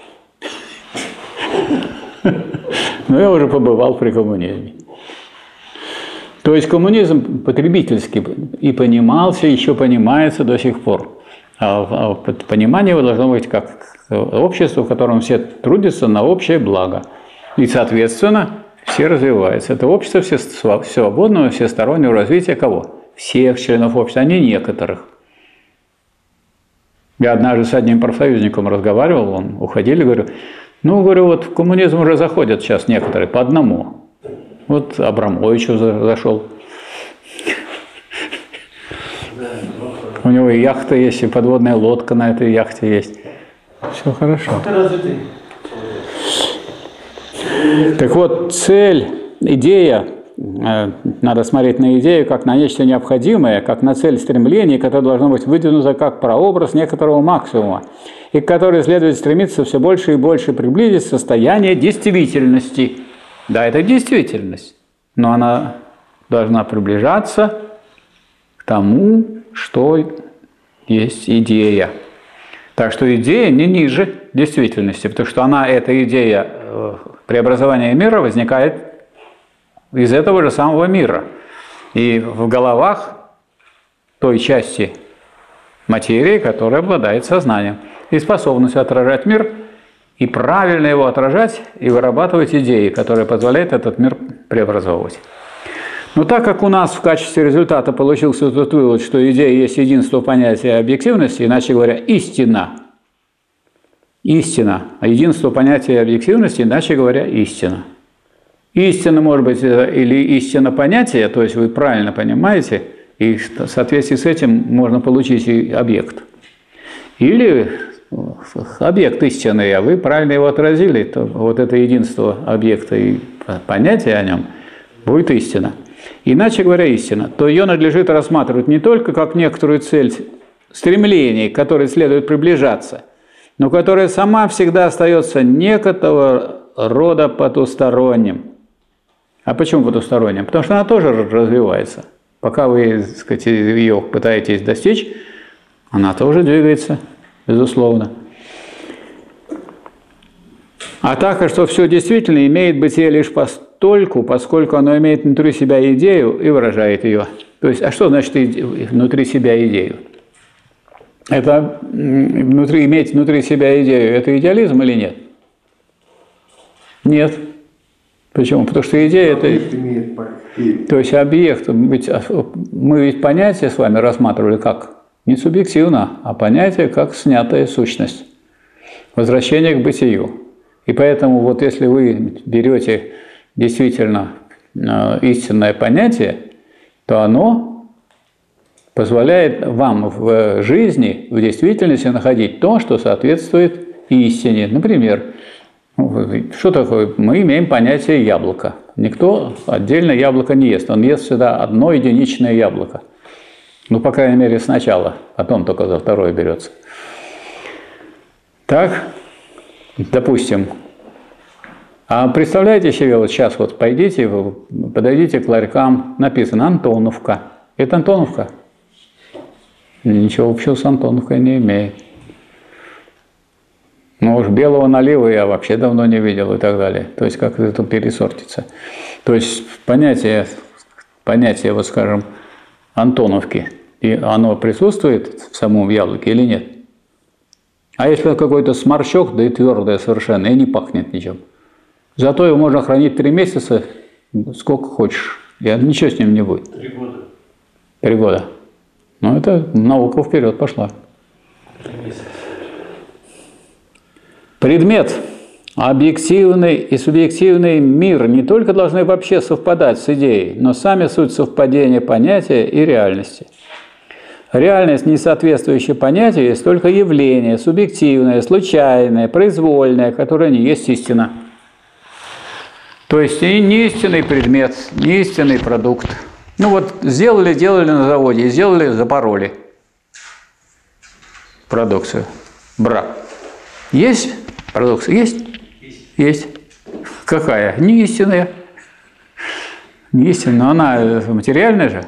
Но я уже побывал при коммунизме. То есть коммунизм потребительский и понимался, еще понимается до сих пор. А понимание его должно быть как общество, в котором все трудятся на общее благо. И, соответственно, все развиваются. Это общество свободного, всестороннего развития кого? Всех членов общества, а не некоторых. Я однажды с одним профсоюзником разговаривал, он уходили, говорю, ну, говорю, вот в коммунизм уже заходят сейчас некоторые, по одному. Вот Абрамович зашел. У него и яхта есть, и подводная лодка на этой яхте есть. Все хорошо. Так вот, цель, идея, надо смотреть на идею как на нечто необходимое, как на цель стремления, которое должно быть выдвинуто как прообраз некоторого максимума, и к которой следует стремиться все больше и больше приблизить состояние действительности. Да, это действительность, но она должна приближаться к тому, что есть идея. Так что идея не ниже действительности, потому что она, эта идея преобразования мира возникает из этого же самого мира. И в головах той части материи, которая обладает сознанием и способностью отражать мир, и правильно его отражать, и вырабатывать идеи, которые позволяют этот мир преобразовывать. Но так как у нас в качестве результата получился тот вывод, что идея есть единство понятия объективности, иначе говоря, истина. Истина. А единство понятия объективности, иначе говоря, истина. Истина может быть или истина понятия, то есть вы правильно понимаете, и в соответствии с этим можно получить и объект. Или объект истины, а вы правильно его отразили, то вот это единство объекта и понятия о нем будет истина. Иначе говоря, истина, то ее надлежит рассматривать не только как некоторую цель стремлений, к которой следует приближаться, но которая сама всегда остается некоторого рода потусторонним. А почему потусторонним? Потому что она тоже развивается. Пока вы, так сказать, ее пытаетесь достичь, она тоже двигается, безусловно. А так, что все действительно имеет бытие лишь постольку, поскольку оно имеет внутри себя идею и выражает ее. То есть, а что значит внутри себя идею? Это иметь внутри себя идею, это идеализм или нет? Нет. Почему? Потому что идея это... То есть объект, мы ведь понятие с вами рассматривали как не субъективно, а понятие как снятая сущность. Возвращение к бытию. И поэтому вот если вы берете действительно истинное понятие, то оно позволяет вам в жизни, в действительности находить то, что соответствует истине. Например, что такое? Мы имеем понятие яблоко. Никто отдельно яблоко не ест. Он ест всегда одно единичное яблоко. Ну, по крайней мере, сначала, потом только за второе берется. Так, допустим. А представляете себе, вот сейчас вот пойдите, подойдите к ларькам, написано «Антоновка». Это Антоновка? Ничего общего с Антоновкой не имеет. Ну уж белого налива я вообще давно не видел и так далее. То есть как это пересортится. То есть понятие, вот скажем, Антоновки, и оно присутствует в самом яблоке или нет? А если какой-то сморчок, да и твердое совершенно, и не пахнет ничем. Зато его можно хранить 3 месяца, сколько хочешь, и ничего с ним не будет. 3 года. 3 года. Ну это наука вперед пошла. 3 месяца. Предмет, объективный и субъективный мир не только должны вообще совпадать с идеей, но сами суть совпадения понятия и реальности. Реальность, не соответствующая понятию, есть только явление, субъективное, случайное, произвольное, которое не есть истина. То есть и не истинный предмет, не истинный продукт. Ну вот делали на заводе, сделали, запороли продукцию, брак. Есть продукция? Есть? Есть. Какая? Не истинная. Истина, но она материальная же.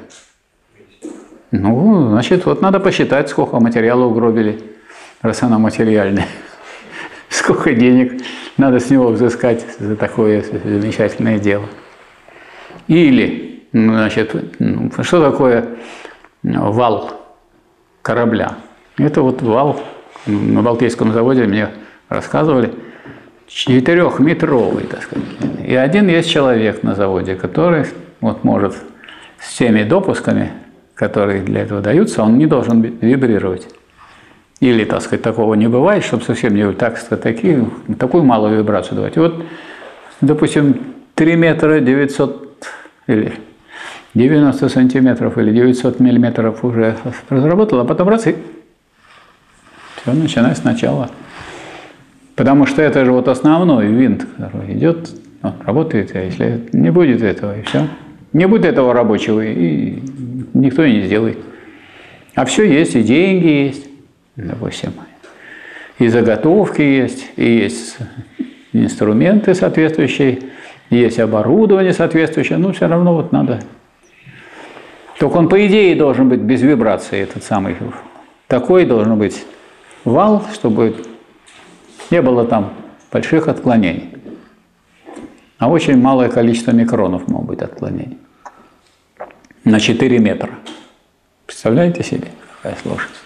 Ну, значит, вот надо посчитать, сколько материала угробили, раз она материальная. Сколько денег надо с него взыскать за такое замечательное дело. Или, значит, что такое вал корабля? Это вот вал, на Балтийском заводе мне рассказывали, 4-метровый, так сказать. И один есть человек на заводе, который вот может с теми допусками, которые для этого даются, он не должен вибрировать. Или, так сказать, такого не бывает, чтобы совсем не такую малую вибрацию давать. И вот, допустим, 3 метра 900 или 90 сантиметров или 900 миллиметров уже разработал, а потом раз и все, начинай сначала. Потому что это же вот основной винт, который идет, он работает, а если не будет этого, и все. Не будет этого рабочего, и никто и не сделает. А все есть, и деньги есть, допустим, и заготовки есть, и есть инструменты соответствующие, и есть оборудование соответствующее, но все равно вот надо. Только он, по идее, должен быть без вибрации, этот самый. Такой должен быть вал, чтобы не было там больших отклонений. А очень малое количество микронов могут быть отклонений. На 4 метра. Представляете себе, какая сложность?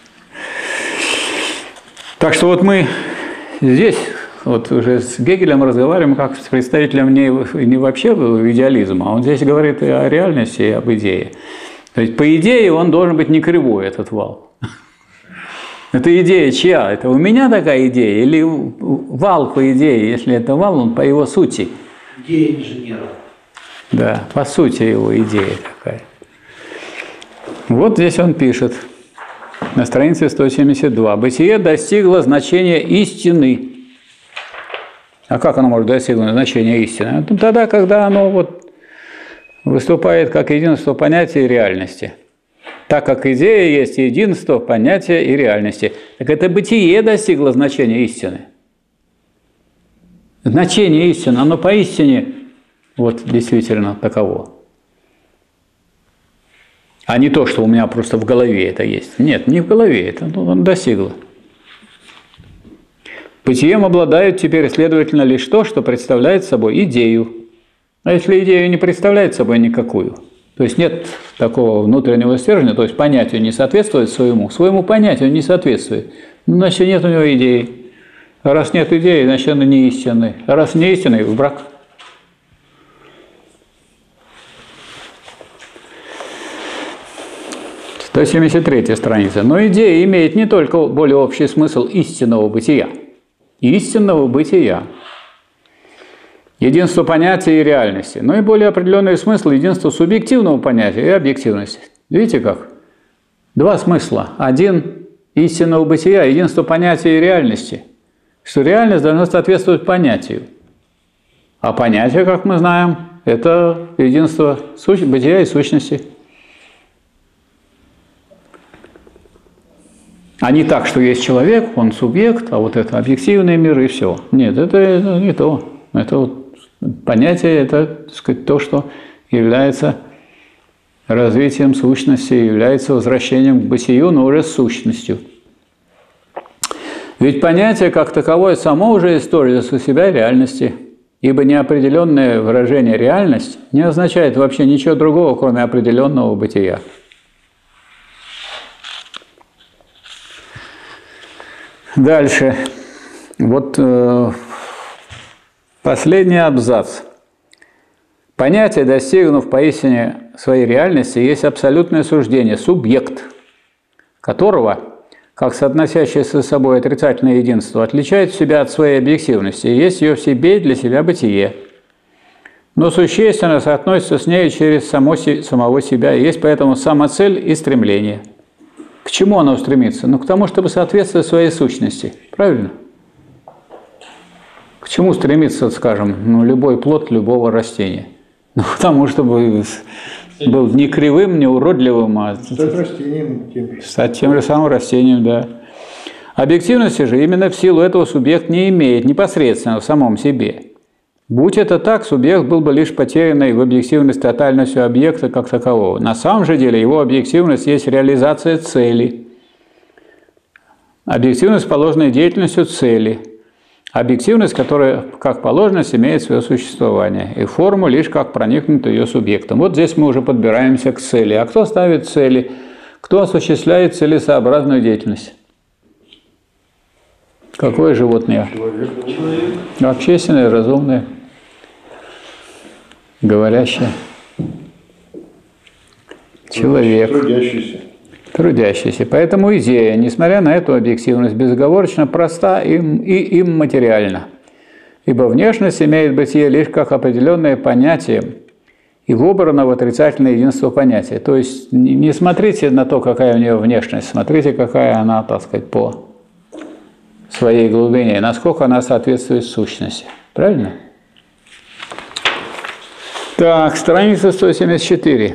Так что вот мы здесь вот уже с Гегелем разговариваем как с представителем не вообще идеализма, а он здесь говорит и о реальности, и об идее. То есть, по идее, он должен быть не кривой, этот вал. Это идея чья? Это у меня такая идея? Или вал по идее? Если это вал, он по его сути. Идея инженера. Да, по сути его идея такая. Вот здесь он пишет, на странице 172. «Бытие достигло значения истины». А как оно может достигнуть значения истины? Ну, тогда, когда оно вот выступает как единство понятия и реальности. Так как идея есть единство понятия и реальности. Так это бытие достигло значения истины. Значение истины, оно поистине вот действительно таково. А не то, что у меня просто в голове это есть. Нет, не в голове, это он достигло. Бытием обладает теперь, следовательно, лишь то, что представляет собой идею. А если идею не представляет собой никакую, то есть нет такого внутреннего стержня, то есть понятию не соответствует своему понятию не соответствует, значит нет у него идеи. А раз нет идеи, значит она не истинный. А раз не истинный, в брак. – 173 страница. Но идея имеет не только более общий смысл истинного бытия. Истинного бытия. Единство понятия и реальности. Но и более определенный смысл единства субъективного понятия и объективности. Видите как? Два смысла. Один – истинного бытия, единство понятия и реальности. Что реальность должна соответствовать понятию. А понятие, как мы знаем, это единство бытия и сущности. А не так, что есть человек, он субъект, а вот это объективный мир и все. Нет, это не то. Это вот понятие, это, так сказать, то, что является развитием сущности, является возвращением к бытию, но уже с сущностью. Ведь понятие как таковое само уже история у себя реальности, ибо неопределенное выражение «реальность» не означает вообще ничего другого, кроме определенного бытия. Дальше. Вот последний абзац. Понятие, достигнув поистине своей реальности, есть абсолютное суждение, субъект, которого, как соотносящееся с собой отрицательное единство, отличает себя от своей объективности, и есть ее в себе и для себя бытие. Но существенно соотносится с ней через самого себя, и есть поэтому самоцель и стремление. К чему оно стремится? Ну, к тому, чтобы соответствовать своей сущности. Правильно? К чему стремится, скажем, любой плод любого растения? Ну, к тому, чтобы был не кривым, не уродливым, а стать тем же самым растением, да. Объективности же именно в силу этого субъект не имеет непосредственно в самом себе. Будь это так, субъект был бы лишь потерянной в объективность тотальностью объекта как такового. На самом же деле его объективность есть реализация цели. Объективность, положенная деятельностью цели. Объективность, которая как положенность имеет свое существование. И форму лишь как проникнута ее субъектом. Вот здесь мы уже подбираемся к цели. А кто ставит цели? Кто осуществляет целесообразную деятельность? Какое животное? Человек. Общественное, разумное, говорящее. Человек. Трудящийся. Трудящийся. Поэтому идея, несмотря на эту объективность, безоговорочно проста и имматериальна. Ибо внешность имеет бытие лишь как определенное понятие и выбрано в отрицательное единство понятия. То есть не смотрите на то, какая у нее внешность, смотрите, какая она, так сказать, по своей глубине, насколько она соответствует сущности. Правильно? Так, страница 174.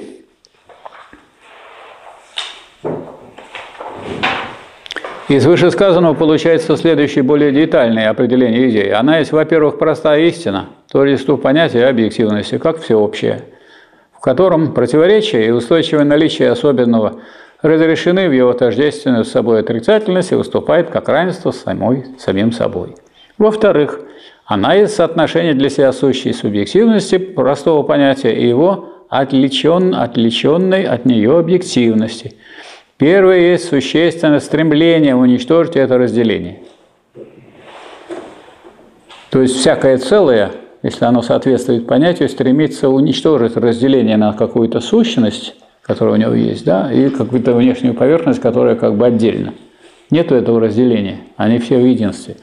Из вышесказанного получается следующее более детальное определение идеи. Она есть, во-первых, простая истина, творчество понятия и объективности, как всеобщее, в котором противоречие и устойчивое наличие особенного разрешены в его тождественную с собой отрицательности и выступает как равенство с самим собой. Во-вторых, она есть соотношение для себя сущей субъективности простого понятия и его отличенной от нее объективности. Первое есть существенное стремление уничтожить это разделение. То есть всякое целое, если оно соответствует понятию, стремится уничтожить разделение на какую-то сущность, которая у него есть, да, и какую-то внешнюю поверхность, которая как бы отдельно. Нет этого разделения, они все в единстве.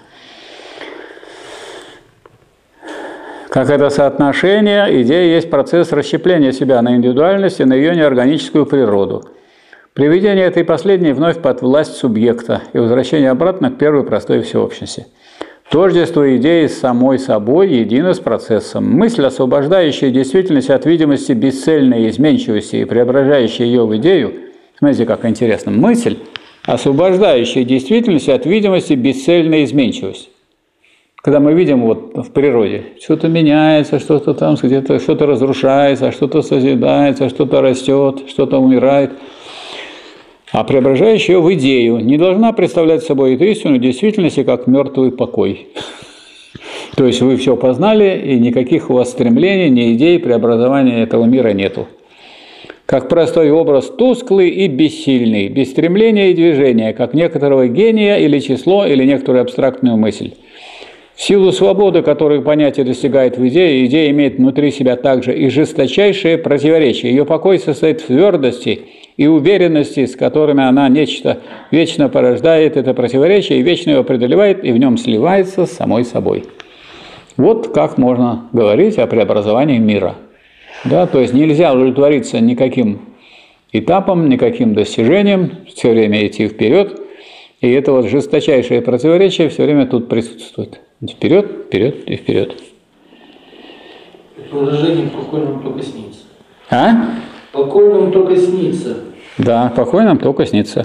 Как это соотношение, идея есть процесс расщепления себя на индивидуальность и на ее неорганическую природу. Приведение этой последней вновь под власть субъекта и возвращение обратно к первой простой всеобщности. Тождество идеи с самой собой едино с процессом. Мысль, освобождающая действительность от видимости бесцельной изменчивости и преображающая ее в идею, смотрите, как интересно, мысль, освобождающая действительность от видимости бесцельной изменчивости. Когда мы видим вот в природе, что-то меняется, что-то там где-то, что-то разрушается, что-то созидается, что-то растет, что-то умирает, а преображающая ее в идею не должна представлять собой эту истину действительности как мертвый покой. То есть вы все познали, и никаких у вас стремлений, ни идей преобразования этого мира нету. Как простой образ тусклый и бессильный, без стремления и движения, как некоторого гения или число, или некоторую абстрактную мысль. В силу свободы, которую понятие достигает в идее, идея имеет внутри себя также и жесточайшее противоречие. Ее покой состоит в твердости и уверенности, с которыми она нечто вечно порождает это противоречие и вечно его преодолевает, и в нем сливается с самой собой. Вот как можно говорить о преобразовании мира. Да, то есть нельзя удовлетвориться никаким этапом, никаким достижением, все время идти вперед, и это вот жесточайшее противоречие все время тут присутствует. Вперед, вперед и вперед. Выражение «покой нам только снится». А? Покой нам только снится. Да, покой нам только снится.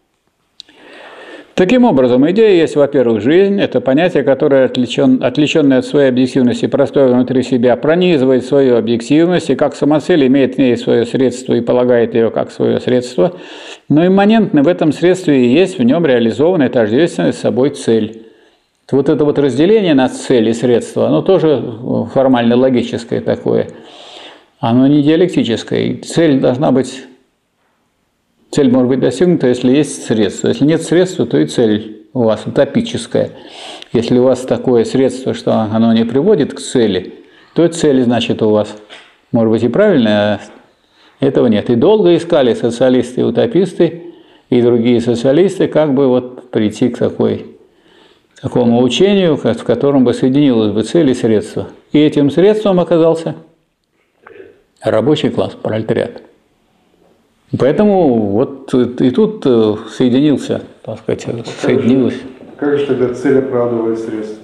Таким образом, идея есть, во-первых, жизнь. Это понятие, которое, отличенное от своей объективности, простое внутри себя, пронизывает свою объективность и как самоцель имеет в ней свое средство и полагает ее как свое средство. Но имманентно в этом средстве и есть в нем реализованная тождественная с собой цель. Вот это вот разделение на цель и средство, оно тоже формально логическое такое. Оно не диалектическое. Цель должна быть... Цель может быть достигнута, если есть средство. Если нет средства, то и цель у вас утопическая. Если у вас такое средство, что оно не приводит к цели, то цель, значит, у вас может быть и правильная, а этого нет. И долго искали социалисты и утописты, и другие социалисты, как бы вот прийти к такому учению, в котором бы соединилось бы цель и средство. И этим средством оказался рабочий класс, пролетариат. Поэтому вот и тут соединился, так сказать, соединилось. Как же тогда цель оправдывает средства?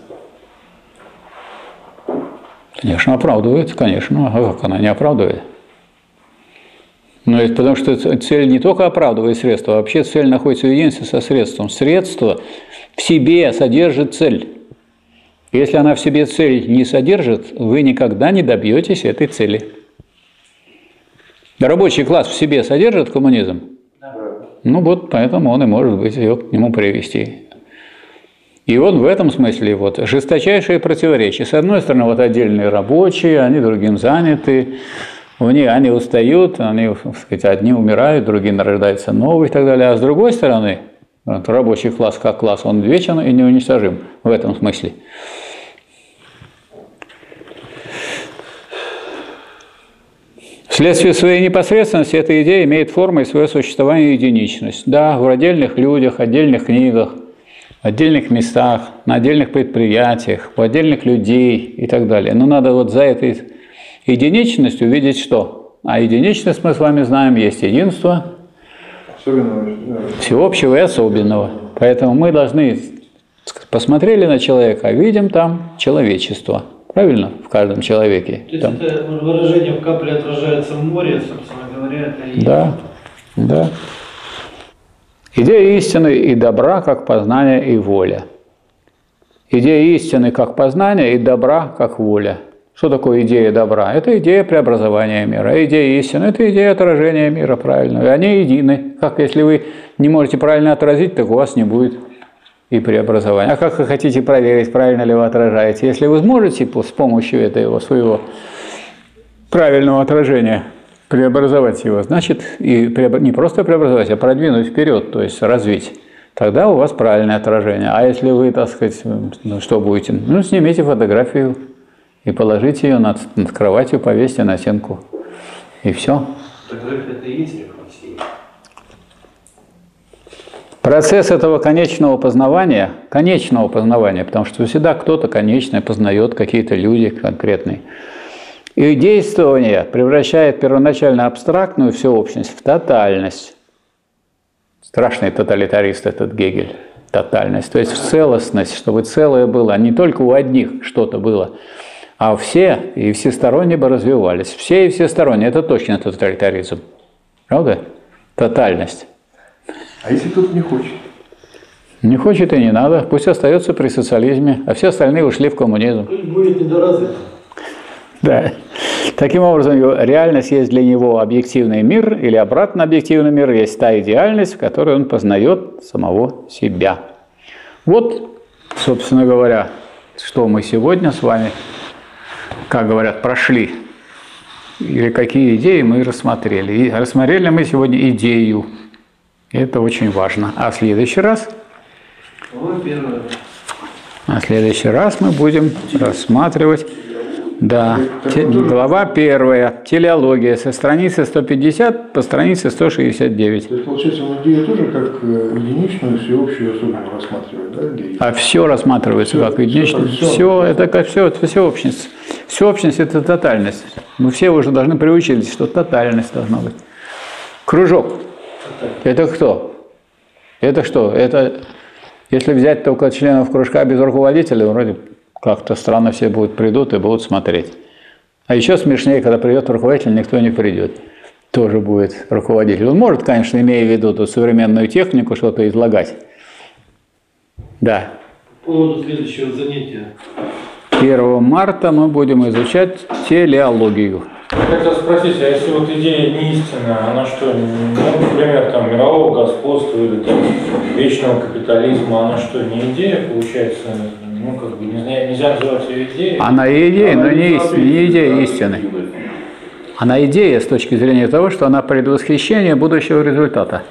Конечно, оправдывает, конечно. А как она не оправдывает? Но это потому что цель не только оправдывает средства, а вообще цель находится в единстве со средством. Средство в себе содержит цель. Если она в себе цель не содержит, вы никогда не добьетесь этой цели. Рабочий класс в себе содержит коммунизм? Да. Ну вот, поэтому он и может быть ее к нему привести. И он в этом смысле вот жесточайшие противоречия. С одной стороны, вот отдельные рабочие, они другим заняты, они устают, они, так сказать, одни умирают, другие нарождаются новые и так далее. А с другой стороны, вот, рабочий класс как класс, он вечен и неуничтожим в этом смысле. Вследствие своей непосредственности эта идея имеет форму и свое существование и единичность. Да, в отдельных людях, отдельных книгах, в отдельных местах, на отдельных предприятиях, у отдельных людей и так далее. Но надо вот за этой единичностью увидеть что? А единичность, мы с вами знаем, есть единство всеобщего и особенного. Поэтому мы должны, посмотрели на человека, видим там человечество. Правильно? В каждом человеке. То есть там. Это выражение в капле отражается в море, собственно говоря, это и есть. Да, да. Идея истины и добра как познание и воля. Идея истины как познание и добра как воля. Что такое идея добра? Это идея преобразования мира. Идея истины – это идея отражения мира, правильно. И они едины. Как если вы не можете правильно отразить, так у вас не будет и преобразования. А как вы хотите проверить, правильно ли вы отражаете? Если вы сможете с помощью этого своего правильного отражения преобразовать его, значит, и не просто преобразовать, а продвинуть вперед, то есть развить, тогда у вас правильное отражение. А если вы, так сказать, что будете? Ну, снимите фотографию и положите ее над кроватью, повесьте на стенку. И все. Фотография – это и есть рефлексия. Процесс этого конечного познавания, потому что всегда кто-то конечное познает, какие-то люди конкретные. И действование превращает первоначально абстрактную всеобщность в тотальность. Страшный тоталитарист этот Гегель. Тотальность, то есть в целостность, чтобы целое было, а не только у одних что-то было, а все и всесторонне бы развивались. Все и всесторонне – это точно тоталитаризм. Правда? Тотальность. А если кто-то не хочет? Не хочет и не надо. Пусть остается при социализме, а все остальные ушли в коммунизм. Будет недоразвит. Да. Таким образом, реальность есть для него объективный мир, или обратно объективный мир, есть та идеальность, в которой он познает самого себя. Вот, собственно говоря, что мы сегодня с вами, как говорят, прошли, или какие идеи мы рассмотрели. И рассмотрели мы сегодня идею. Это очень важно. А в следующий раз мы будем рассматривать, да, глава 1, телеология, со страницы 150 по странице 169. То есть, получается, он идею тоже как единичную, всеобщую, особенную рассматривает, да? А все рассматривается как единичную. Все, это как все, это всеобщность. Всеобщность – это тотальность. Мы все уже должны приучились, что тотальность должна быть. Кружок. Это кто? Это что? Это, если взять только членов кружка без руководителя, вроде как-то странно все придут и будут смотреть. А еще смешнее, когда придет руководитель, никто не придет. Тоже будет руководитель. Он может, конечно, имея в виду тут современную технику, что-то излагать. Да. По поводу следующего занятия. 1 марта мы будем изучать телеологию. Я хотел спросить, а если вот идея не истинная, она что, ну, например, там, мирового господства или там, вечного капитализма, она что, не идея получается? Ну, как бы нельзя называть ее идеей? Она и идея, но не идея истины. Она идея с точки зрения того, что она предвосхищение будущего результата.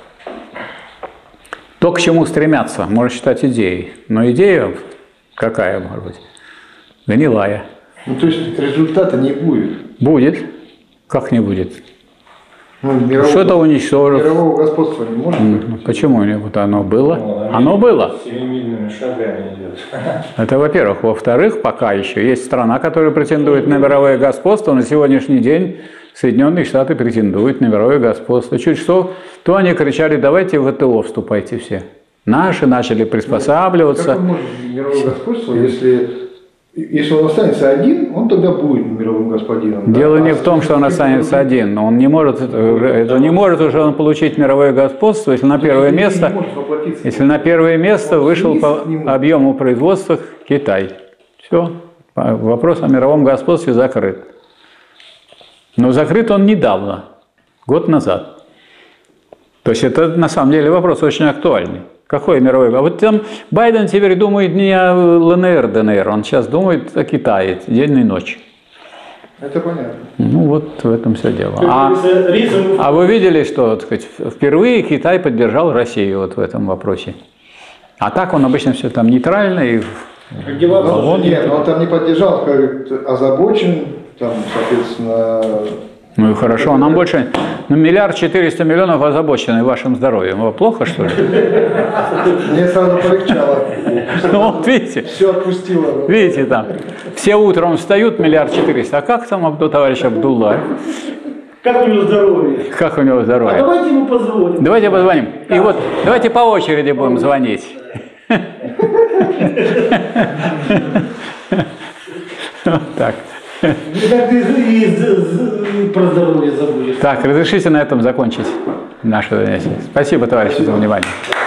То, к чему стремятся, можно считать идеей. Но идея какая может быть? Гнилая. Ну, то есть результата не будет? Будет. Как не будет? Ну, что-то уничтожит. Мирового господства не может быть? Почему нет? Оно было. Ну, оно было. Семимильными шагами идет. Это во-первых. Во-вторых, пока еще есть страна, которая претендует на мировое господство. На сегодняшний день Соединенные Штаты претендуют на мировое господство. Чуть что, то они кричали: давайте в ВТО вступайте все. Наши начали приспосабливаться. Как может быть мировое господство, если он останется один, он тогда будет мировым господином. Дело не в том, что он останется один, но он не может, это не может уже он получить мировое господство, если на первое место, вышел по объему производства Китай. Все. Вопрос о мировом господстве закрыт. Но закрыт он недавно, год назад. То есть это на самом деле вопрос очень актуальный. Какой мировой? А вот там Байден теперь думает не о ЛНР, ДНР, он сейчас думает о Китае день и ночь. Это понятно. Ну вот в этом все дело. А вы видели, что, так сказать, впервые Китай поддержал Россию вот в этом вопросе? А так он обычно все там нейтральный. Нет, он там не поддержал, как озабочен, там, соответственно... Ну и хорошо, а нам больше, 1 400 000 000 озабочены вашим здоровьем. Плохо, что ли? Мне сразу полегчало. Ну вот видите. Все отпустило. Видите там, все утром встают 1 400 000 000. А как там товарищ Абдулла? Как у него здоровье? Как у него здоровье? А давайте ему позвоним. Давайте позвоним. И вот давайте по очереди будем звонить. Так. И про здоровье забудешь. Так, разрешите на этом закончить наше занятие. Спасибо, товарищи, за внимание.